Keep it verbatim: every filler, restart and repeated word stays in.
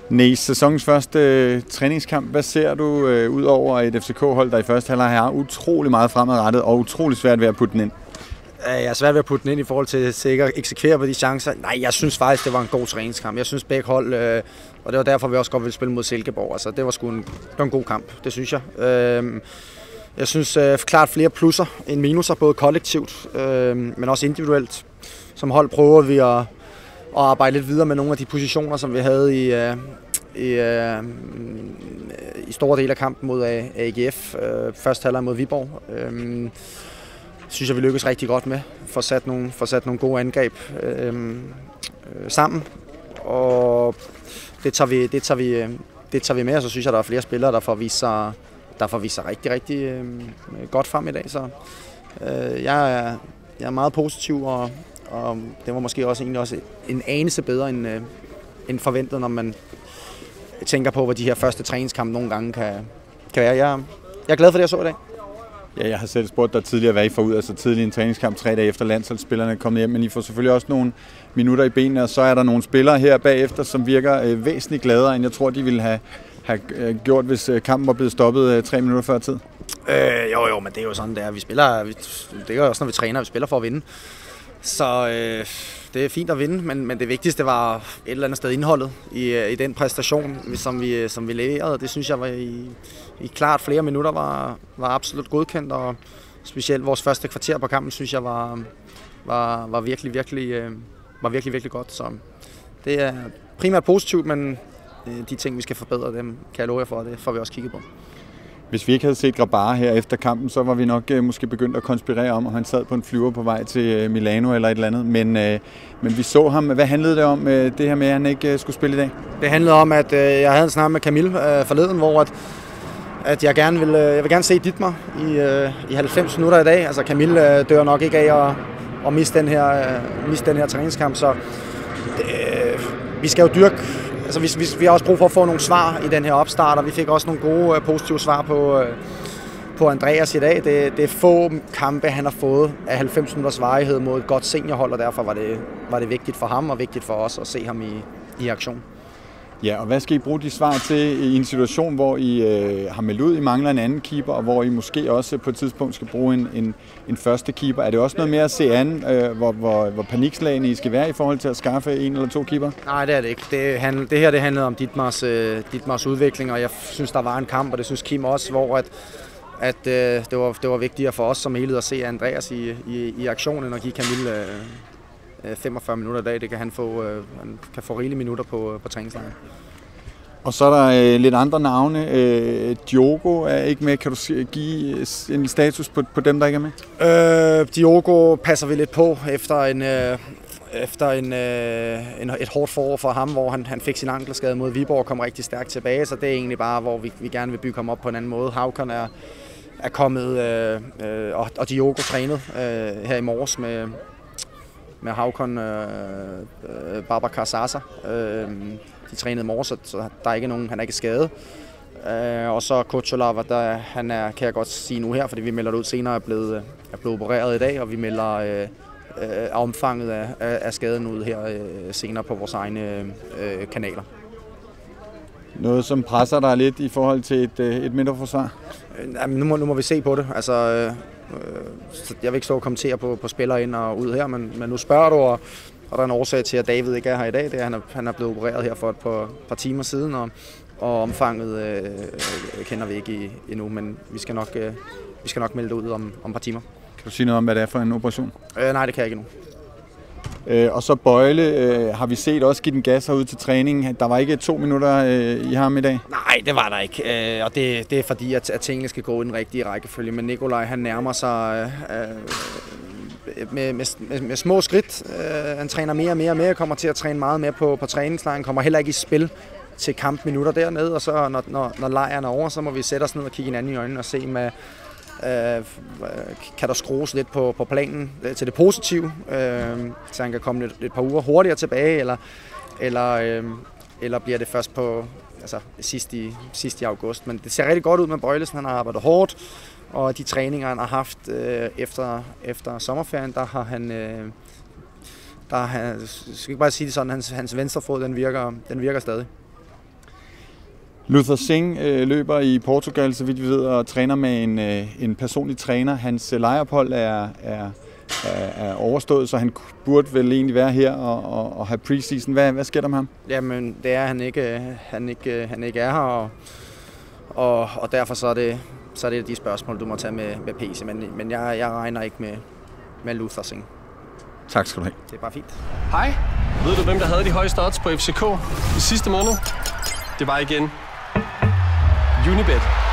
Næs, sæsonens første øh, træningskamp. Hvad ser du øh, ud over et F C K-hold, der i første halvleg har utrolig meget fremadrettet og utrolig svært ved at putte den ind? Jeg er svært ved at putte den ind i forhold til sikkert at eksekvere på de chancer. Nej, jeg synes faktisk, det var en god træningskamp. Jeg synes begge hold, øh, og det var derfor, vi også godt ville spille mod Silkeborg. Altså, det var sgu en, det var en god kamp, det synes jeg. Øh, jeg synes øh, klart flere plusser end minuser, både kollektivt, øh, men også individuelt. Som hold prøver vi at, at arbejde lidt videre med nogle af de positioner, som vi havde i, øh, i, øh, i store dele af kampen mod A G F. Øh, første halvleg mod Viborg. Øh, synes jeg, vi lykkes rigtig godt med. Få sat nogle, få sat nogle gode angreb øh, øh, sammen. Og det tager, vi, det, tager vi, det tager vi med, og så synes jeg, der er flere spillere, der får vist sig, der får vist sig rigtig, rigtig øh, godt frem i dag. Så øh, jeg, er, jeg er meget positiv, og, og det var måske også, egentlig også en anelse bedre end, øh, end forventet, når man tænker på, hvad de her første træningskampe nogle gange kan, kan være. Jeg, jeg er glad for det, jeg så i dag. Ja, jeg har selv spurgt dig tidligere, hvad I får ud af så tidlig en træningskamp tre dage efter landsholdsspillerne er kommet hjem, men I får selvfølgelig også nogle minutter i benene, og så er der nogle spillere her bagefter, som virker øh, væsentligt gladere, end jeg tror, de ville have, have gjort, hvis kampen var blevet stoppet øh, tre minutter før tid. Øh, jo, jo, men det er jo sådan, det er. Vi spiller, vi, det er jo også, når vi træner, vi spiller for at vinde. Så øh, det er fint at vinde, men, men det vigtigste var et eller andet sted indholdet i, i den præstation, som vi, som vi leverede. Det synes jeg var i, i klart flere minutter var, var absolut godkendt, og specielt vores første kvarter på kampen, synes jeg var, var, var, virkelig, virkelig, øh, var virkelig, virkelig godt. Så det er primært positivt, men de ting, vi skal forbedre, dem kan jeg love jer for, det får vi også kigget på. Hvis vi ikke havde set Grabara her efter kampen, så var vi nok øh, måske begyndt at konspirere om, at han sad på en flyver på vej til øh, Milano eller et eller andet. Men, øh, men vi så ham. Hvad handlede det om, øh, det her med, at han ikke øh, skulle spille i dag? Det handlede om, at øh, jeg havde en snak med Camille øh, forleden, hvor at, at jeg gerne vil, øh, jeg vil gerne se Dietmar i, øh, i halvfems minutter i dag. Altså Camille øh, dør nok ikke af at, at miste den her, øh, miste den her træningskamp, så øh, vi skal jo dyrke. Altså, vi, vi, vi har også brug for at få nogle svar i den her opstart, og vi fik også nogle gode, positive svar på, på Andreas i dag. Det, det er få kampe, han har fået af halvfems minutters varighed mod et godt seniorhold, og derfor var det, var det vigtigt for ham og vigtigt for os at se ham i, i aktion. Ja, og hvad skal I bruge de svar til i en situation, hvor I øh, har meldt ud, I mangler en anden keeper, og hvor I måske også på et tidspunkt skal bruge en, en, en første keeper? Er det også noget mere at se an, øh, hvor, hvor, hvor panikslagene I skal være i forhold til at skaffe en eller to keeper? Nej, det er det ikke. Det, handl, det her det handlede om Dietmars, øh, Dietmars udvikling, og jeg synes, der var en kamp, og det synes Kim også, hvor at, at øh, det, var, det var vigtigere for os som helhed at se Andreas i, i, i aktionen og give Camille øh, femogfyrre minutter i dag. Det kan han få, øh, han kan få rigelige minutter på, på træningslejren. Og så er der øh, lidt andre navne. Øh, Diogo er ikke med. Kan du give en status på, på dem, der ikke er med? Øh, Diogo passer vi lidt på efter en, øh, efter en, øh, en, et hårdt forår for ham, hvor han, han fik sin ankelskade mod Viborg og kom rigtig stærkt tilbage. Så det er egentlig bare, hvor vi, vi gerne vil bygge ham op på en anden måde. Haukon er, er kommet, øh, øh, og, og Diogo trænet øh, her i morges med med Haukon øh, øh, Babacar Sasa. Øh, de trænede i morges, så der er ikke nogen, han er ikke skadet. Øh, og så Kocholava, der han er, kan jeg godt sige nu her, fordi vi melder det ud senere, er blevet, er blevet opereret i dag, og vi melder øh, øh, omfanget af, af skaden ud her øh, senere på vores egne øh, kanaler. Noget, som presser dig lidt i forhold til et, et mindre forsvar? Jamen, nu, må, nu må vi se på det. Altså, øh, jeg vil ikke stå og kommentere på, på spillere ind og ud her, men, men nu spørger du, og, og der er en årsag til, at David ikke er her i dag. Det er, han, er, han er blevet opereret her for et par, par timer siden, og, og omfanget øh, kender vi ikke i, endnu, men vi skal nok, øh, vi skal nok melde det ud om, om et par timer. Kan du sige noget om, hvad det er for en operation? Øh, nej, det kan jeg ikke endnu. Øh, og så Bøjle øh, har vi set også give den gas herude til træning. Der var ikke to minutter øh, i ham i dag? Nej, det var der ikke. Øh, og det, det er fordi, at, at tingene skal gå i den rigtige rækkefølge. Men Nikolaj, han nærmer sig øh, med, med, med små skridt. Øh, han træner mere og mere og mere, kommer til at træne meget mere på, på træningslejren. Kommer heller ikke i spil til kampminutter dernede. Og så når, når, når lejren er over, så må vi sætte os ned og kigge hinanden i øjnene og se med Uh, kan der skrues lidt på, på planen til det positive, uh, så han kan komme lidt, et par uger hurtigere tilbage, eller, eller, uh, eller bliver det først på altså, sidst, i, sidst i august. Men det ser rigtig godt ud med Bøjlesen. Han har arbejdet hårdt, og de træninger, han har haft uh, efter, efter sommerferien, der har han, uh, der har han, skal ikke bare sige det sådan, hans, hans venstre fod, den virker, den virker stadig. Luther Singh øh, løber i Portugal, så vidt vi ved, og træner med en, øh, en personlig træner. Hans øh, lejeophold er, er, er, er overstået, så han burde vel egentlig være her og, og, og have preseason. Hvad, hvad sker der med ham? Jamen, det er, han ikke, han ikke, han ikke er her, og, og, og derfor så er, det, så er det de spørgsmål, du må tage med, med P C. Men, men jeg, jeg regner ikke med, med Luther Singh. Tak skal du have. Det er bare fint. Hej. Ved du, hvem der havde de højeste odds på F C K i sidste måned? Det var igen Unibet.